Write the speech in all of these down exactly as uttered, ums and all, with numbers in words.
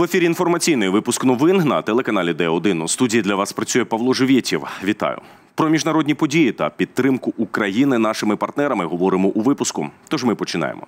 В ефірі інформаційний випуск новин на телеканалі Д один. У студії для вас працює Павло Живєтєв. Вітаю. Про міжнародні події та підтримку України нашими партнерами говоримо у випуску. Тож ми починаємо.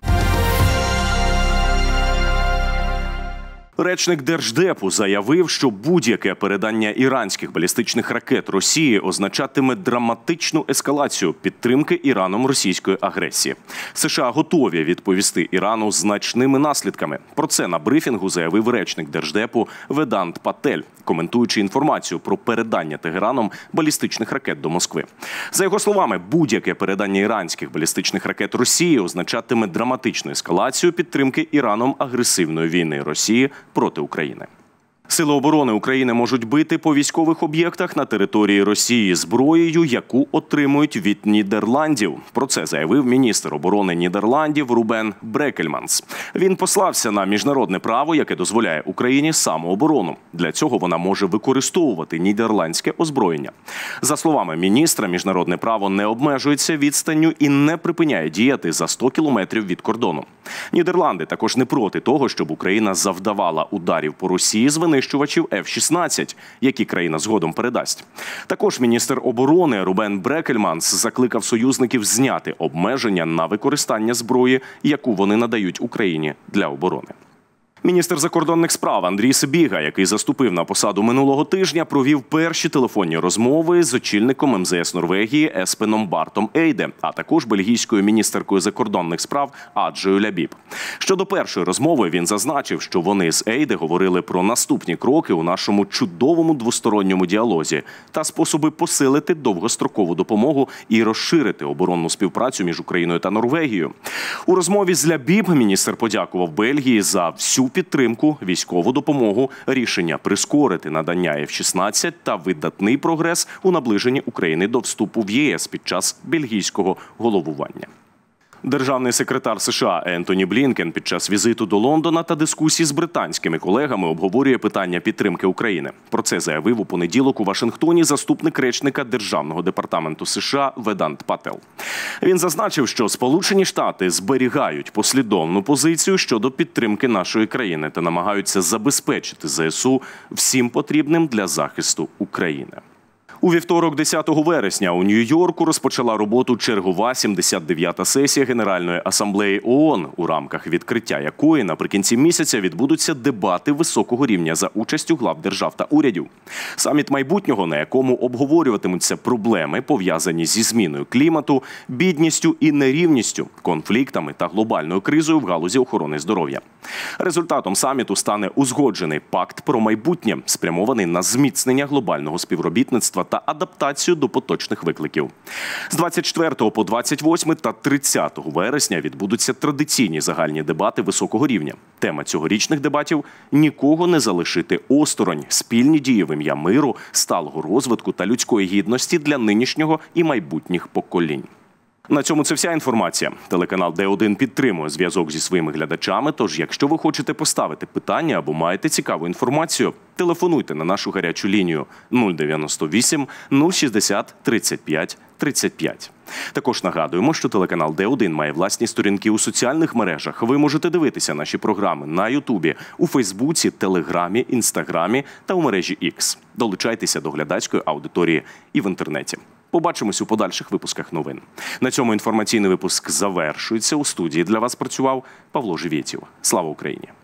Речник Держдепу заявив, що будь-яке передання іранських балістичних ракет Росії означатиме драматичну ескалацію підтримки Іраном російської агресії. США готові відповісти Ірану значними наслідками. Про це на брифінгу заявив речник Держдепу Ведант Патель, коментуючи інформацію про передання Тегераном балістичних ракет до Москви. За його словами, будь-яке передання іранських балістичних ракет Росії означатиме драматичну ескалацію підтримки Іраном агресивної війни Росії проти України. Сили оборони України можуть бити по військових об'єктах на території Росії зброєю, яку отримують від Нідерландів. Про це заявив міністр оборони Нідерландів Рубен Брекельманс. Він послався на міжнародне право, яке дозволяє Україні самооборону. Для цього вона може використовувати нідерландське озброєння. За словами міністра, міжнародне право не обмежується відстанню і не припиняє діяти за сто кілометрів від кордону. Нідерланди також не проти того, щоб Україна завдавала ударів по Росії з винищувачів Ф шістнадцять, які країна згодом передасть. Також міністр оборони Рубен Брекельманс закликав союзників зняти обмеження на використання зброї, яку вони надають Україні для оборони. Міністр закордонних справ Андрій Сибіга, який заступив на посаду минулого тижня, провів перші телефонні розмови з очільником Ем Зе Ес Норвегії Еспеном Бартом Ейде, а також бельгійською міністеркою закордонних справ Аджею Лябіб. Щодо першої розмови він зазначив, що вони з Ейде говорили про наступні кроки у нашому чудовому двосторонньому діалозі та способи посилити довгострокову допомогу і розширити оборонну співпрацю між Україною та Норвегією. У розмові з Лябіб міністр подякував Бельгії за всю підтримку, військову допомогу, рішення прискорити надання Ф шістнадцять та видатний прогрес у наближенні України до вступу в Є Ес під час бельгійського головування. Державний секретар США Ентоні Блінкен під час візиту до Лондона та дискусій з британськими колегами обговорює питання підтримки України. Про це заявив у понеділок у Вашингтоні заступник речника Державного департаменту США Ведант Патель. Він зазначив, що Сполучені Штати зберігають послідовну позицію щодо підтримки нашої країни та намагаються забезпечити Зе Ес У всім потрібним для захисту України. У вівторок, десятого вересня, у Нью-Йорку розпочала роботу чергова сімдесят дев'ята сесія Генеральної асамблеї О Он, у рамках відкриття якої наприкінці місяця відбудуться дебати високого рівня за участю глав держав та урядів. Саміт майбутнього, на якому обговорюватимуться проблеми, пов'язані зі зміною клімату, бідністю і нерівністю, конфліктами та глобальною кризою в галузі охорони здоров'я. Результатом саміту стане узгоджений пакт про майбутнє, спрямований на зміцнення глобального співробітництва та адаптацію до поточних викликів. З двадцять четвертого по двадцять восьме та тридцятого вересня відбудуться традиційні загальні дебати високого рівня. Тема цьогорічних дебатів – «Нікого не залишити осторонь. Спільні дії в ім'я миру, сталого розвитку та людської гідності для нинішнього і майбутніх поколінь». На цьому це вся інформація. Телеканал Д один підтримує зв'язок зі своїми глядачами, тож якщо ви хочете поставити питання або маєте цікаву інформацію, телефонуйте на нашу гарячу лінію нуль дев'яносто вісім нуль шістдесят тридцять п'ять тридцять п'ять. Також нагадуємо, що телеканал Д один має власні сторінки у соціальних мережах. Ви можете дивитися наші програми на Ютубі, у Фейсбуці, Телеграмі, Інстаграмі та у мережі Ікс. Долучайтеся до глядацької аудиторії і в інтернеті. Побачимось у подальших випусках новин. На цьому інформаційний випуск завершується. У студії для вас працював Павло Живєтєв. Слава Україні!